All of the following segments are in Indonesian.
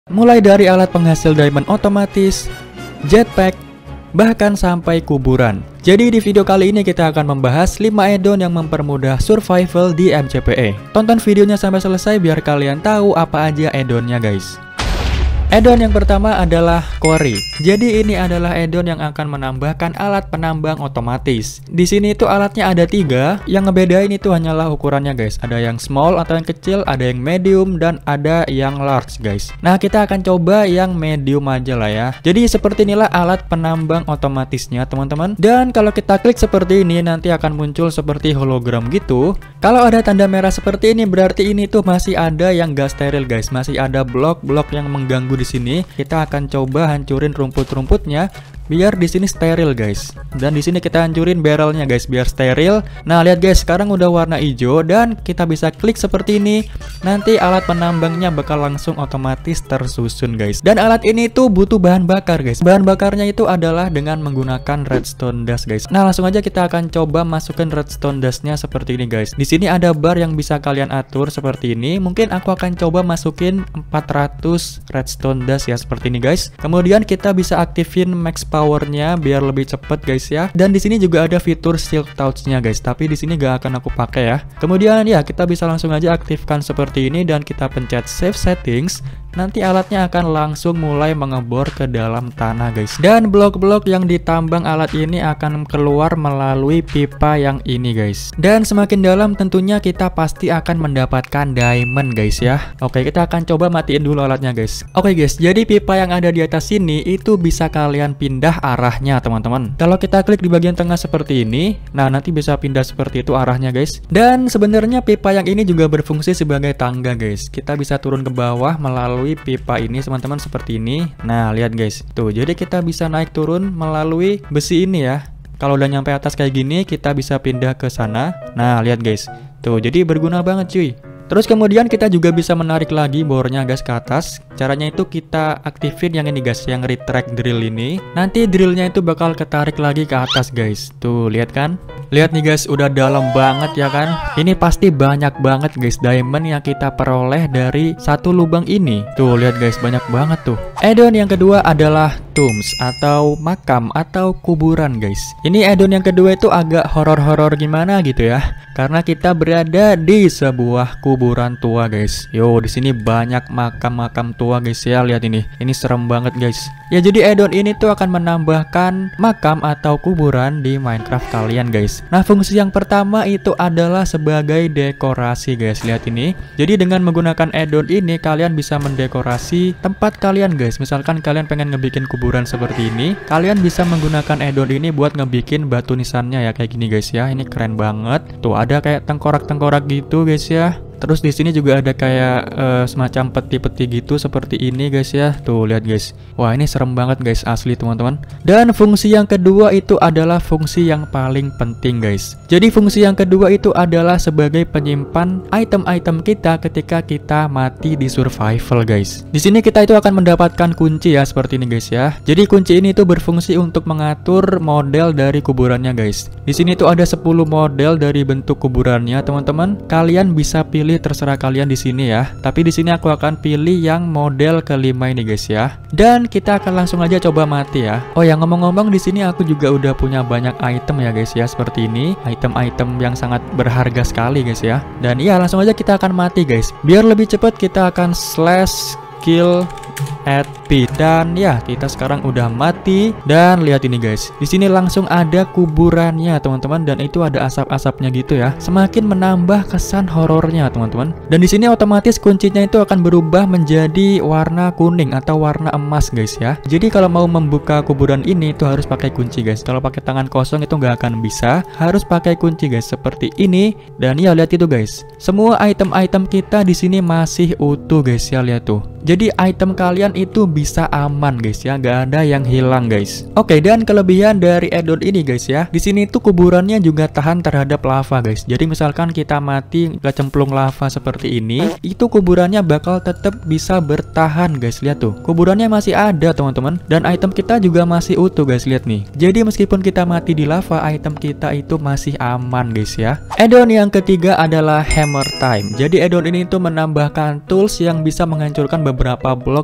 Mulai dari alat penghasil diamond otomatis, jetpack, bahkan sampai kuburan. Jadi di video kali ini kita akan membahas 5 add-on yang mempermudah survival di MCPE. Tonton videonya sampai selesai biar kalian tahu apa aja add-onnya guys. Add-on yang pertama adalah Quarry. Jadi ini adalah add-on yang akan menambahkan alat penambang otomatis. Di sini itu alatnya ada 3, yang ngebedain itu hanyalah ukurannya guys. Ada yang small atau yang kecil, ada yang medium, dan ada yang large guys. Nah kita akan coba yang medium aja lah ya. Jadi seperti inilah alat penambang otomatisnya teman-teman. Dan kalau kita klik seperti ini nanti akan muncul seperti hologram gitu. Kalau ada tanda merah seperti ini berarti ini tuh masih ada yang gak steril guys. Masih ada blok-blok yang mengganggu di sini. Kita akan coba hancurin rumput-rumputnya biar di sini steril guys. Dan di sini kita hancurin barrelnya guys biar steril. Nah lihat guys, sekarang udah warna hijau dan kita bisa klik seperti ini. Nanti alat penambangnya bakal langsung otomatis tersusun guys. Dan alat ini tuh butuh bahan bakar guys. Bahan bakarnya itu adalah dengan menggunakan redstone dust guys. Nah langsung aja kita akan coba masukin redstone dustnya seperti ini guys. Di sini ada bar yang bisa kalian atur seperti ini. Mungkin aku akan coba masukin 400 redstone dust ya seperti ini guys. Kemudian kita bisa aktifin max powernya biar lebih cepet guys ya. Dan di sini juga ada fitur silk touch-nya guys. Tapi di sini gak akan aku pakai ya. Kemudian ya kita bisa langsung aja aktifkan seperti ini dan kita pencet save settings. Nanti alatnya akan langsung mulai mengebor ke dalam tanah guys. Dan blok-blok yang ditambang alat ini akan keluar melalui pipa yang ini guys. Dan semakin dalam tentunya kita pasti akan mendapatkan diamond guys ya. Oke, kita akan coba matiin dulu alatnya guys. Oke guys, jadi pipa yang ada di atas sini itu bisa kalian pindah arahnya teman-teman. Kalau kita klik di bagian tengah seperti ini, nah nanti bisa pindah seperti itu arahnya guys. Dan sebenarnya pipa yang ini juga berfungsi sebagai tangga guys. Kita bisa turun ke bawah melalui pipa ini teman-teman seperti ini. Nah lihat guys, tuh jadi kita bisa naik turun melalui besi ini ya. Kalau udah nyampe atas kayak gini kita bisa pindah ke sana. Nah lihat guys, tuh jadi berguna banget cuy. Terus kemudian kita juga bisa menarik lagi bornya guys ke atas. Caranya itu kita aktifin yang ini guys, yang retract drill ini. Nanti drillnya itu bakal ketarik lagi ke atas guys. Tuh lihat kan? Lihat nih guys, udah dalam banget ya kan? Ini pasti banyak banget guys diamond yang kita peroleh dari satu lubang ini. Tuh lihat guys, banyak banget tuh. Add-on yang kedua adalah tombs atau makam atau kuburan guys. Ini add-on yang kedua itu agak horor-horor gimana gitu ya. Karena kita berada di sebuah kuburan tua guys. Yo, di sini banyak makam-makam tua guys ya. Lihat ini. Ini serem banget guys. Ya jadi add-on ini tuh akan menambahkan makam atau kuburan di Minecraft kalian guys. Nah, fungsi yang pertama itu adalah sebagai dekorasi guys. Lihat ini. Jadi dengan menggunakan add-on ini kalian bisa mendekorasi tempat kalian guys. Misalkan kalian pengen ngebikin kuburan seperti ini, kalian bisa menggunakan add-on ini buat ngebikin batu nisannya ya kayak gini guys ya. Ini keren banget. Tuh ada kayak tengkorak-tengkorak gitu guys ya. Terus di sini juga ada kayak semacam peti-peti gitu seperti ini guys ya. Tuh lihat guys. Wah, ini serem banget guys asli teman-teman. Dan fungsi yang kedua itu adalah fungsi yang paling penting guys. Jadi fungsi yang kedua itu adalah sebagai penyimpan item-item kita ketika kita mati di survival guys. Di sini kita itu akan mendapatkan kunci ya seperti ini guys ya. Jadi kunci ini tuh berfungsi untuk mengatur model dari kuburannya guys. Di sini tuh ada 10 model dari bentuk kuburannya teman-teman. Kalian bisa pilih terserah kalian di sini ya. Tapi di sini aku akan pilih yang model kelima ini guys ya. Dan kita akan langsung aja coba mati ya. Oh ya, ngomong-ngomong di sini aku juga udah punya banyak item ya guys ya seperti ini. Item-item yang sangat berharga sekali guys ya. Dan iya langsung aja kita akan mati guys. Biar lebih cepat kita akan slash kill at P. Dan ya kita sekarang udah mati. Dan lihat ini guys, di sini langsung ada kuburannya teman-teman. Dan itu ada asap-asapnya gitu ya. Semakin menambah kesan horornya teman-teman. Dan di sini otomatis kuncinya itu akan berubah menjadi warna kuning atau warna emas guys ya. Jadi kalau mau membuka kuburan ini itu harus pakai kunci guys. Kalau pakai tangan kosong itu nggak akan bisa. Harus pakai kunci guys seperti ini. Dan ya lihat itu guys, semua item-item kita di sini masih utuh guys ya. Lihat tuh. Jadi item kalian itu bisa aman guys ya, nggak ada yang hilang guys. Oke, dan kelebihan dari add-on ini guys ya, di sini tuh kuburannya juga tahan terhadap lava guys. Jadi misalkan kita mati kecemplung lava seperti ini, itu kuburannya bakal tetap bisa bertahan guys. Lihat tuh, kuburannya masih ada teman-teman, dan item kita juga masih utuh guys. Lihat nih. Jadi meskipun kita mati di lava, item kita itu masih aman guys ya. Add-on yang ketiga adalah Hammer Time. Jadi add-on ini tuh menambahkan tools yang bisa menghancurkan beberapa blok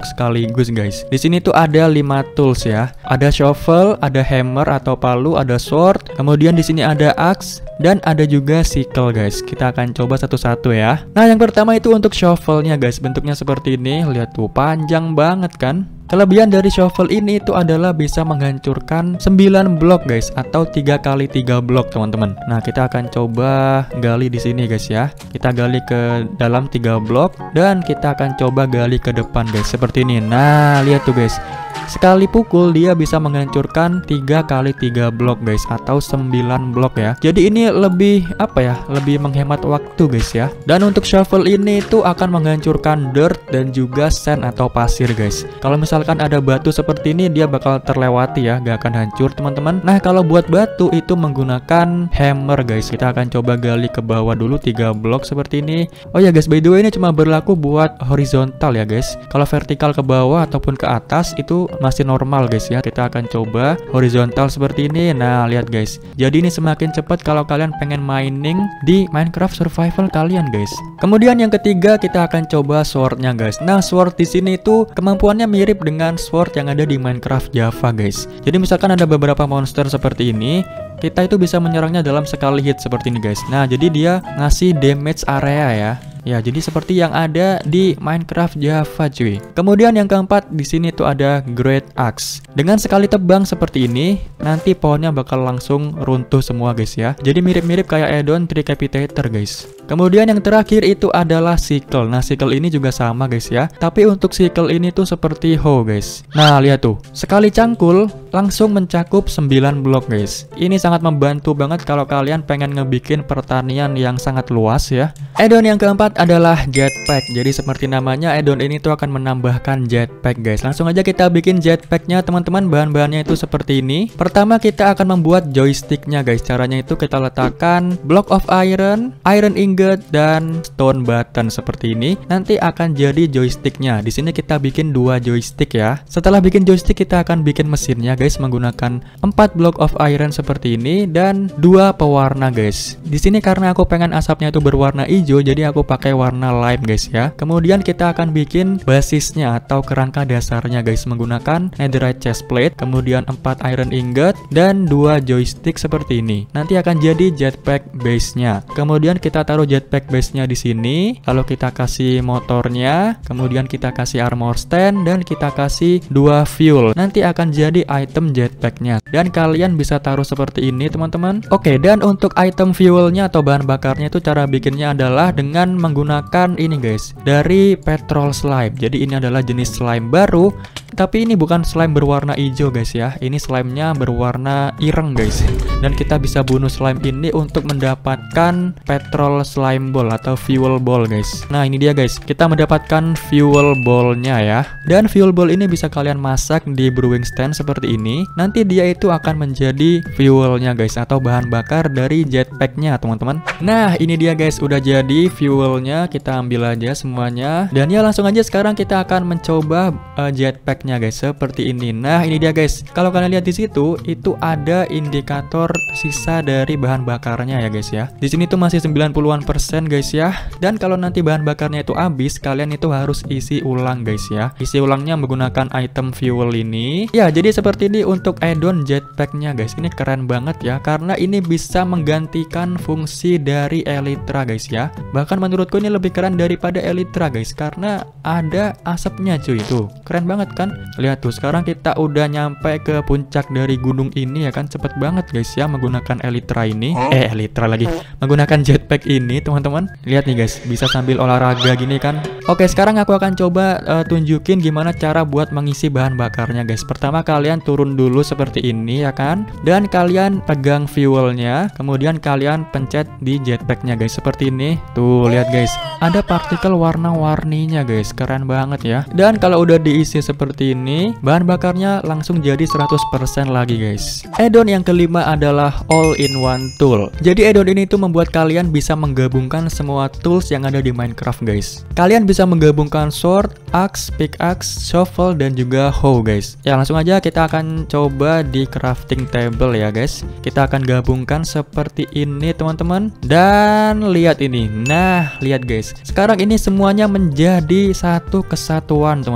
sekaligus guys. Di sini tuh ada 5 tools ya. Ada shovel, ada hammer atau palu, ada sword, kemudian di sini ada axe dan ada juga sickle guys. Kita akan coba satu-satu ya. Nah, yang pertama itu untuk shovelnya guys. Bentuknya seperti ini. Lihat tuh, panjang banget kan? Kelebihan dari shovel ini itu adalah bisa menghancurkan 9 blok guys, atau 3 kali 3 blok teman-teman. Nah, kita akan coba gali di sini guys ya. Kita gali ke dalam 3 blok dan kita akan coba gali ke depan guys, seperti ini. Nah, lihat tuh guys. Sekali pukul dia bisa menghancurkan 3 kali 3 blok guys, atau 9 blok ya. Jadi ini lebih apa ya? Lebih menghemat waktu guys ya. Dan untuk shovel ini itu akan menghancurkan dirt dan juga sand atau pasir guys. Kalau misalkan ada batu seperti ini, dia bakal terlewati ya, gak akan hancur teman-teman. Nah, kalau buat batu itu menggunakan hammer guys. Kita akan coba gali ke bawah dulu 3 blok seperti ini. Oh ya guys, by the way ini cuma berlaku buat horizontal ya guys. Kalau vertikal ke bawah ataupun ke atas itu masih normal guys ya. Kita akan coba horizontal seperti ini. Nah, lihat guys. Jadi ini semakin cepat kalau kalian pengen mining di Minecraft survival kalian guys. Kemudian yang ketiga kita akan coba swordnya guys. Nah, sword di sini itu kemampuannya mirip dengan sword yang ada di Minecraft Java guys. Jadi misalkan ada beberapa monster seperti ini, kita itu bisa menyerangnya dalam sekali hit seperti ini guys. Nah, jadi dia ngasih damage area ya. Ya, jadi seperti yang ada di Minecraft Java cuy. Kemudian yang keempat di sini tuh ada Great Axe. Dengan sekali tebang seperti ini, nanti pohonnya bakal langsung runtuh semua guys ya. Jadi mirip-mirip kayak add-on Tricapitator guys. Kemudian yang terakhir itu adalah sickle. Nah, sickle ini juga sama guys ya. Tapi untuk sickle ini tuh seperti hoe guys. Nah, lihat tuh. Sekali cangkul langsung mencakup 9 blok guys. Ini sangat membantu banget kalau kalian pengen ngebikin pertanian yang sangat luas ya. Add-on yang keempat adalah jetpack. Jadi seperti namanya, add-on ini tuh akan menambahkan jetpack guys. Langsung aja kita bikin jetpacknya teman-teman. Bahan-bahannya itu seperti ini. Pertama kita akan membuat joysticknya guys. Caranya itu kita letakkan block of iron, iron ingot, dan stone button seperti ini. Nanti akan jadi joysticknya. Di sini kita bikin 2 joystick ya. Setelah bikin joystick kita akan bikin mesinnya guys, menggunakan 4 block of iron seperti ini dan 2 pewarna guys. Di sini karena aku pengen asapnya itu berwarna hijau, jadi aku pakai warna lime guys ya. Kemudian kita akan bikin basisnya atau kerangka dasarnya guys, menggunakan netherite chest plate, kemudian 4 iron ingot dan 2 joystick seperti ini. Nanti akan jadi jetpack base-nya. Kemudian kita taruh jetpack base-nya di sini, lalu kita kasih motornya, kemudian kita kasih armor stand dan kita kasih 2 fuel. Nanti akan jadi item jetpack-nya. Dan kalian bisa taruh seperti ini teman-teman. Oke, dan untuk item fuelnya atau bahan bakarnya itu cara bikinnya adalah dengan menggunakan ini guys, dari petrol slime. Jadi ini adalah jenis slime baru, tapi ini bukan slime berwarna hijau guys ya. Ini slime-nya berwarna ireng guys. Dan kita bisa bunuh slime ini untuk mendapatkan petrol slime ball atau fuel ball guys. Nah, ini dia guys. Kita mendapatkan fuel ball-nya ya. Dan fuel ball ini bisa kalian masak di brewing stand seperti ini. Nanti dia itu akan menjadi fuelnya guys, atau bahan bakar dari jetpack-nya teman-teman. Nah, ini dia guys, udah jadi fuelnya. Kita ambil aja semuanya. Dan ya langsung aja sekarang kita akan mencoba jetpack-nya guys, seperti ini. Nah, ini dia guys. Kalau kalian lihat di situ, itu ada indikator sisa dari bahan bakarnya ya guys ya. Di sini tuh masih 90-an% guys ya. Dan kalau nanti bahan bakarnya itu habis, kalian itu harus isi ulang guys ya. Isi ulangnya menggunakan item fuel ini. Ya, jadi seperti ini untuk add-on jetpack-nya guys. Ini keren banget ya, karena ini bisa menggantikan fungsi dari Elytra guys ya. Bahkan menurutku ini lebih keren daripada Elytra guys, karena ada asapnya cuy. Tuh, keren banget kan? Lihat tuh, sekarang kita udah nyampe ke puncak dari gunung ini ya kan. Cepet banget guys ya menggunakan Elytra ini. Elytra lagi. Menggunakan jetpack ini teman-teman. Lihat nih guys, bisa sambil olahraga gini kan. Oke, sekarang aku akan coba tunjukin gimana cara buat mengisi bahan bakarnya guys. Pertama kalian turun dulu seperti ini ya kan. Dan kalian pegang fuelnya, kemudian kalian pencet di jetpacknya guys, seperti ini. Tuh, lihat guys, ada partikel warna-warninya guys. Keren banget ya. Dan kalau udah diisi seperti ini, bahan bakarnya langsung jadi 100% lagi guys. Add-on yang kelima adalah all-in-one tool. Jadi add-on ini tuh membuat kalian bisa menggabungkan semua tools yang ada di Minecraft guys. Kalian bisa menggabungkan sword, axe, pickaxe, shovel, dan juga hoe guys. Ya, langsung aja kita akan coba di crafting table ya guys. Kita akan gabungkan seperti ini teman-teman. Dan lihat ini. Nah, lihat guys. Sekarang ini semuanya menjadi satu kesatuan teman-teman.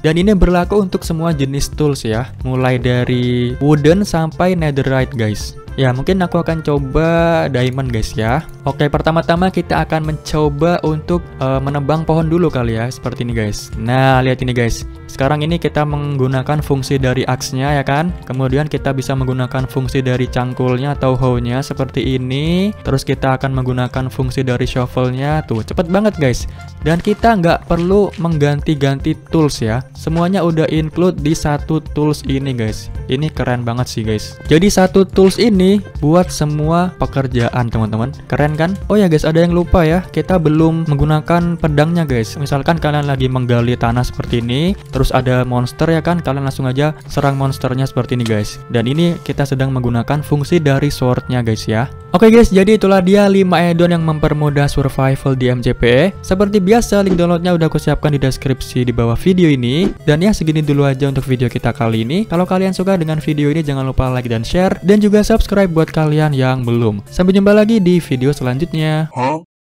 Dan ini berlaku untuk semua jenis tools ya, mulai dari wooden sampai netherite guys. Ya, mungkin aku akan coba diamond guys ya. Oke, pertama-tama kita akan mencoba untuk menebang pohon dulu kali ya, seperti ini guys. Nah, lihat ini guys. Sekarang ini kita menggunakan fungsi dari axe-nya ya kan. Kemudian kita bisa menggunakan fungsi dari cangkulnya atau hoe-nya seperti ini. Terus kita akan menggunakan fungsi dari shovel-nya. Tuh, cepet banget guys. Dan kita nggak perlu mengganti-ganti tools ya. Semuanya udah include di satu tools ini guys. Ini keren banget sih guys. Jadi satu tools ini buat semua pekerjaan teman-teman. Keren kan? Oh ya guys, ada yang lupa ya. Kita belum menggunakan pedangnya guys. Misalkan kalian lagi menggali tanah seperti ini, terus ada monster ya kan, kalian langsung aja serang monsternya seperti ini guys. Dan ini kita sedang menggunakan fungsi dari swordnya guys ya. Oke guys, jadi itulah dia 5 add-on yang mempermudah survival di MCPE. Seperti biasa, link downloadnya udah aku siapkan di deskripsi di bawah video ini. Dan ya, segini dulu aja untuk video kita kali ini. Kalau kalian suka dengan video ini, jangan lupa like dan share. Dan juga subscribe buat kalian yang belum. Sampai jumpa lagi di video selanjutnya.